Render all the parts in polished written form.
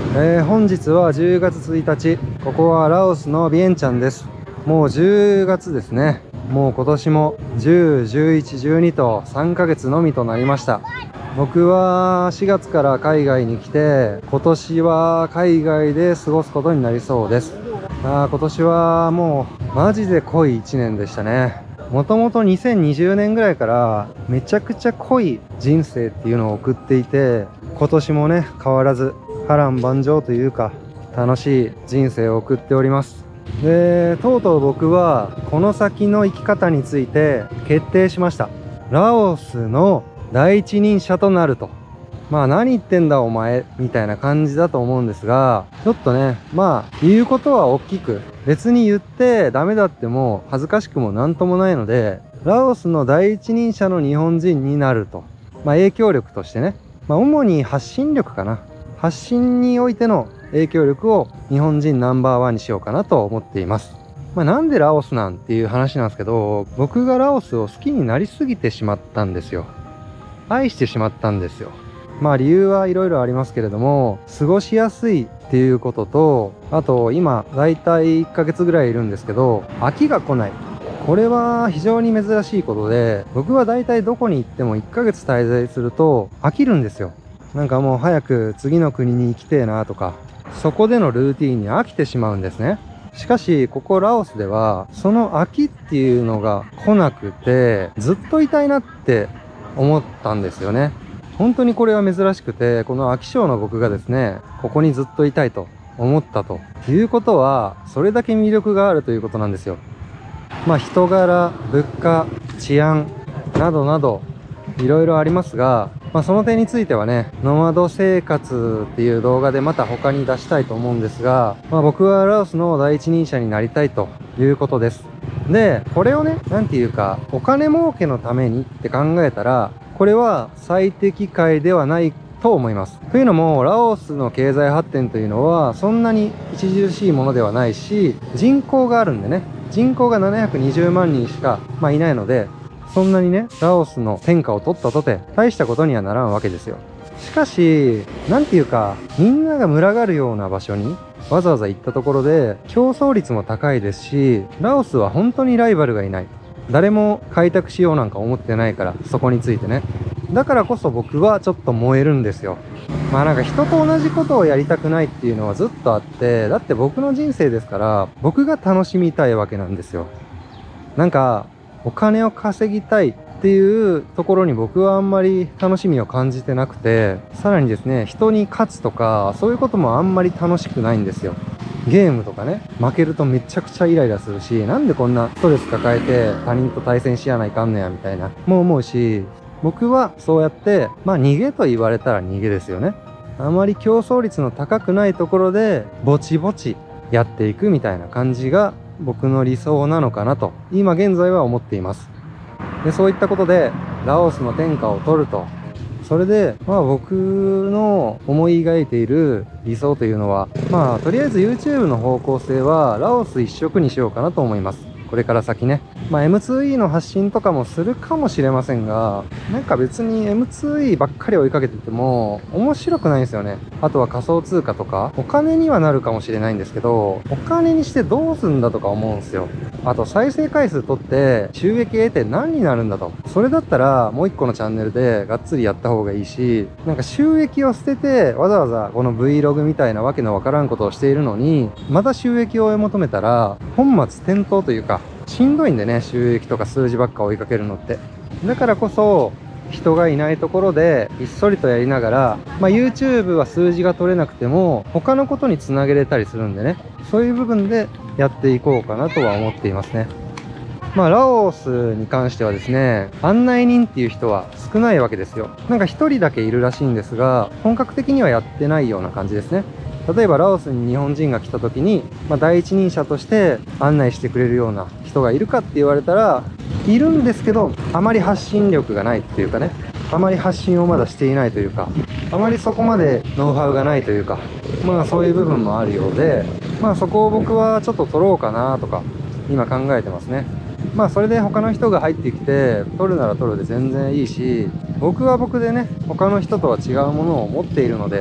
本日は10月1日、ここはラオスのビエンチャンです。もう10月ですね。もう今年も10、11、12と3ヶ月のみとなりました。僕は4月から海外に来て、今年は海外で過ごすことになりそうです。今年はもうマジで濃い1年でしたね。もともと2020年ぐらいからめちゃくちゃ濃い人生っていうのを送っていて、今年もね変わらず波乱万丈というか楽しい人生を送っております。で、とうとう僕はこの先の生き方について決定しました。ラオスの第一人者となると。何言ってんだお前みたいな感じだと思うんですが、ちょっとね、言うことは大きく、別に言ってダメだっても恥ずかしくもなんともないので、ラオスの第一人者の日本人になると。影響力としてね、主に発信力かな。発信においての影響力を日本人ナンバーワンにしようかなと思っています。なんでラオスなんていう話なんですけど、僕がラオスを好きになりすぎてしまったんですよ。愛してしまったんですよ。理由はいろいろありますけれども、過ごしやすいっていうことと、あと今だいたい1ヶ月ぐらいいるんですけど、飽きが来ない。これは非常に珍しいことで、僕はだいたいどこに行っても1ヶ月滞在すると飽きるんですよ。なんかもう早く次の国に行きてえなとか、そこでのルーティーンに飽きてしまうんですね。しかしここラオスではその飽きっていうのが来なくて、ずっといたいなって思ったんですよね。本当にこれは珍しくて、この飽き性の僕がですね、ここにずっといたいと思ったということは、それだけ魅力があるということなんですよ。人柄、物価、治安などなどいろいろありますが、その点についてはね、ノマド生活っていう動画でまた他に出したいと思うんですが、僕はラオスの第一人者になりたいということです。で、これをね、なんていうか、お金儲けのためにって考えたら、これは最適解ではないと思います。というのも、ラオスの経済発展というのはそんなに著しいものではないし、人口があるんでね、人口が720万人しか、いないので、そんなにね、ラオスの天下を取ったとて大したことにはならんわけですよ。しかし、なんていうか、みんなが群がるような場所にわざわざ行ったところで競争率も高いですし、ラオスは本当にライバルがいない。誰も開拓しようなんか思ってないから、そこについてね。だからこそ僕はちょっと燃えるんですよ。なんか人と同じことをやりたくないっていうのはずっとあって、だって僕の人生ですから、僕が楽しみたいわけなんですよ。なんか、お金を稼ぎたいっていうところに僕はあんまり楽しみを感じてなくて、さらにですね、人に勝つとか、そういうこともあんまり楽しくないんですよ。ゲームとかね、負けるとめちゃくちゃイライラするし、なんでこんなストレス抱えて他人と対戦しやないかんねやみたいな、もう思うし、僕はそうやって、逃げと言われたら逃げですよね。あまり競争率の高くないところで、ぼちぼちやっていくみたいな感じが僕の理想なのかなと、今現在は思っています。で、そういったことで、ラオスの天下を取ると。それで、僕の思い描いている理想というのは、とりあえず YouTube の方向性は、ラオス一色にしようかなと思います。これから先ね。M2E の発信とかもするかもしれませんが、なんか別に M2E ばっかり追いかけてても面白くないんですよね。あとは仮想通貨とか、お金にはなるかもしれないんですけど、お金にしてどうすんだとか思うんですよ。あと再生回数取って収益得て何になるんだと。それだったらもう一個のチャンネルでがっつりやった方がいいし、なんか収益を捨ててわざわざこの Vlog みたいなわけのわからんことをしているのに、また収益を追い求めたら本末転倒というか、しんどいんでね、収益とか数字ばっか追いかけるのって。だからこそ、人がいないところでひっそりとやりながら、YouTube は数字が取れなくても他のことにつなげれたりするんでね、そういう部分でやっていこうかなとは思っていますね。ラオスに関してはですね、案内人っていう人は少ないわけですよ。なんか一人だけいるらしいんですが、本格的にはやってないような感じですね。例えばラオスに日本人が来た時に、第一人者として案内してくれるような人がいるかって言われたら、いるんですけど、あまり発信力がないっていうかね、あまり発信をまだしていないというか、あまりそこまでノウハウがないというか、そういう部分もあるようで、そこを僕はちょっと取ろうかなとか、今考えてますね。それで他の人が入ってきて、取るなら取るで全然いいし、僕は僕でね、他の人とは違うものを持っているので、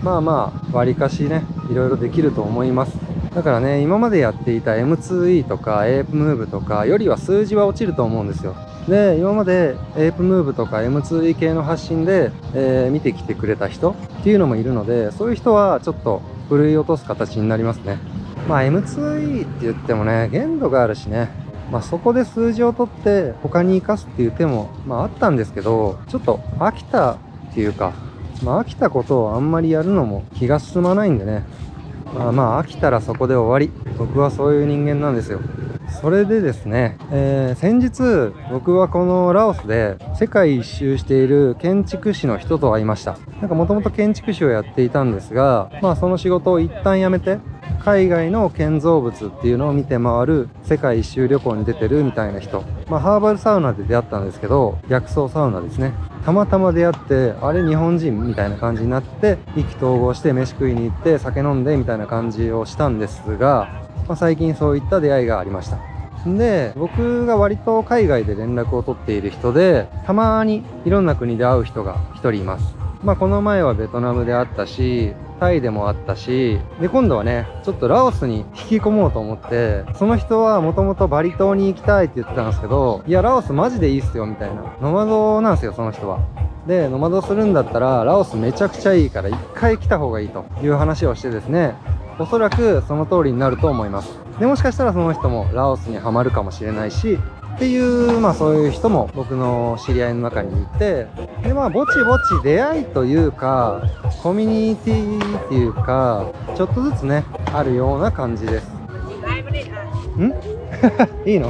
まあまあ割かしねいろいろできると思います。だからね、今までやっていた M2E とか APE Move とかよりは数字は落ちると思うんですよ。で、今まで APE Move とか M2E 系の発信で、見てきてくれた人っていうのもいるので、そういう人はちょっとふるい落とす形になりますね。まあ M2E って言ってもね、限度があるしね、まあそこで数字を取って他に活かすっていう手も、まああったんですけど、ちょっと飽きたっていうか、まあ飽きたことをあんまりやるのも気が進まないんでね。まあ飽きたらそこで終わり。僕はそういう人間なんですよ。それでですね、先日僕はこのラオスで世界一周している建築士の人と会いました。なんかもともと建築士をやっていたんですが、まあその仕事を一旦辞めて海外の建造物っていうのを見て回る世界一周旅行に出てるみたいな人。まあハーバルサウナで出会ったんですけど、薬草サウナですね。たまたま出会って、あれ日本人みたいな感じになって、意気投合して飯食いに行って酒飲んでみたいな感じをしたんですが、まあ、最近そういった出会いがありました。で、僕が割と海外で連絡を取っている人で、たまにいろんな国で会う人が一人います。まあこの前はベトナムで会ったし、タイでもあったし、で今度はね、ちょっとラオスに引き込もうと思って、その人はもともとバリ島に行きたいって言ってたんですけど、いやラオスマジでいいっすよみたいな。ノマドなんですよ、その人は。で、ノマドするんだったらラオスめちゃくちゃいいから一回来た方がいいという話をしてですね、おそらくその通りになると思います。で、もしかしたらその人もラオスにはまるかもしれないし、っていう、まあそういう人も僕の知り合いの中にいて、でまあぼちぼち出会いというか、コミュニティっていうか、ちょっとずつね、あるような感じです。んいいの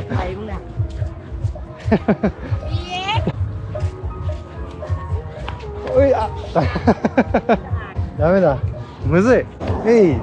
おい、あダメだ。むずい。えい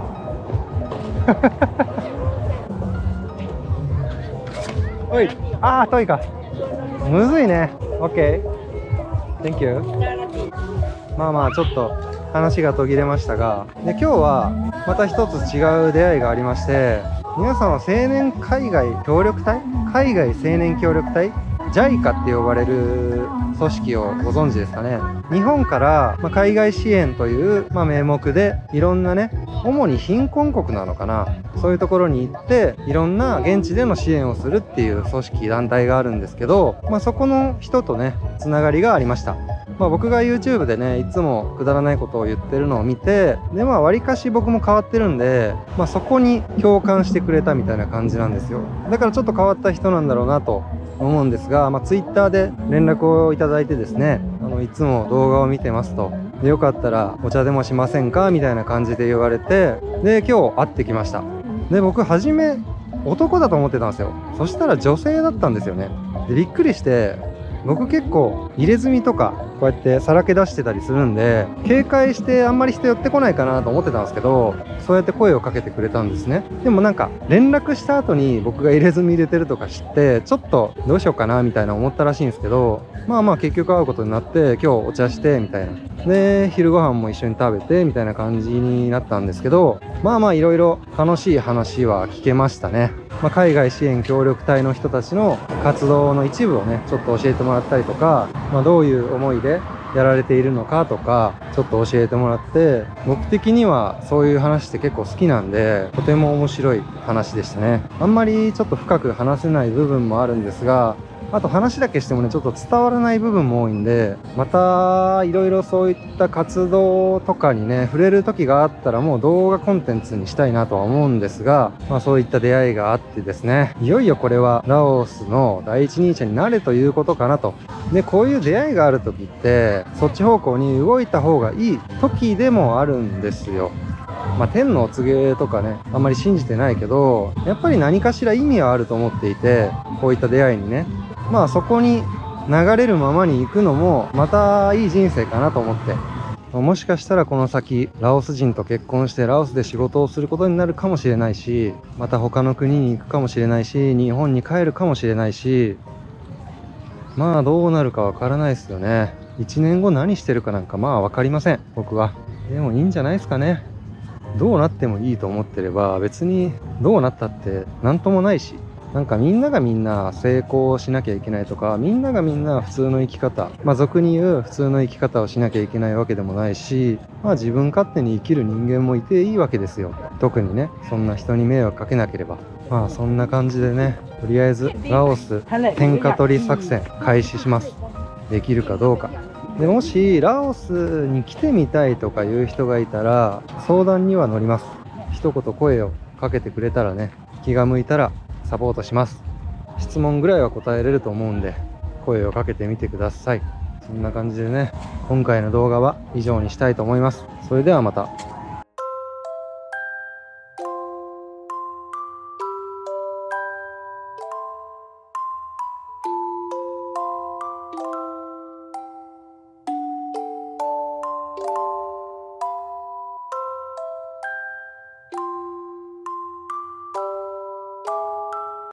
おい、あー、遠いか。むずいね。OK。Thank you。まあまあ、ちょっと話が途切れましたが、で、今日はまた一つ違う出会いがありまして、皆さんは青年海外協力隊、海外青年協力隊 JICA って呼ばれる組織をご存知ですかね。日本から、海外支援という、名目でいろんなね、主に貧困国なのかな、そういうところに行っていろんな現地での支援をするっていう組織団体があるんですけど、そこの人とねつながりがありました。僕が YouTube でねいつもくだらないことを言ってるのを見て、で割かし僕も変わってるんで、そこに共感してくれたみたいな感じなんですよ。だからちょっと変わった人なんだろうなと思うんですが、Twitter で連絡をいただいてですね、いつも動画を見てますと、でよかったらお茶でもしませんかみたいな感じで言われて、で今日会ってきました。で僕初め男だと思ってたんですよ。そしたら女性だったんですよね。でびっくりして、僕結構入れ墨とかこうやってさらけ出してたりするんで、警戒してあんまり人寄ってこないかなと思ってたんですけど、そうやって声をかけてくれたんですね。でもなんか連絡した後に僕が入れ墨入れてるとか知って、ちょっとどうしようかなみたいな思ったらしいんですけど、結局会うことになって、今日お茶してみたいな、で昼ご飯も一緒に食べてみたいな感じになったんですけど、いろいろ楽しい話は聞けましたね。海外支援協力隊の人たちの活動の一部をねちょっと教えてもらったりとか、どういう思いでやられているのかとかちょっと教えてもらって、僕的にはそういう話って結構好きなんで、とても面白い話でしたね。あんまりちょっと深く話せない部分もあるんですが、あと話だけしてもねちょっと伝わらない部分も多いんで、またいろいろそういった活動とかにね触れる時があったら、もう動画コンテンツにしたいなとは思うんですが、そういった出会いがあってですね、いよいよこれはラオスの第一人者になれということかなと。でこういう出会いがある時ってそっち方向に動いた方がいい時でもあるんですよ。天のお告げとかねあんまり信じてないけど、やっぱり何かしら意味はあると思っていて、こういった出会いにね、そこに流れるままに行くのもまたいい人生かなと思って、もしかしたらこの先ラオス人と結婚してラオスで仕事をすることになるかもしれないし、また他の国に行くかもしれないし、日本に帰るかもしれないし、どうなるかわからないですよね。1年後何してるかなんかわかりません、僕は。でもいいんじゃないですかね。どうなってもいいと思ってれば別にどうなったって何ともないし、 なんかみんながみんな成功しなきゃいけないとか、みんながみんな普通の生き方、俗に言う普通の生き方をしなきゃいけないわけでもないし、自分勝手に生きる人間もいていいわけですよ。特にね、そんな人に迷惑かけなければ。そんな感じでね、とりあえずラオス天下取り作戦開始します。できるかどうか。でもしラオスに来てみたいとかいう人がいたら相談には乗ります。一言声をかけてくれたらね、気が向いたらサポートします。質問ぐらいは答えれると思うんで声をかけてみてください。そんな感じでね、今回の動画は以上にしたいと思います。それではまた。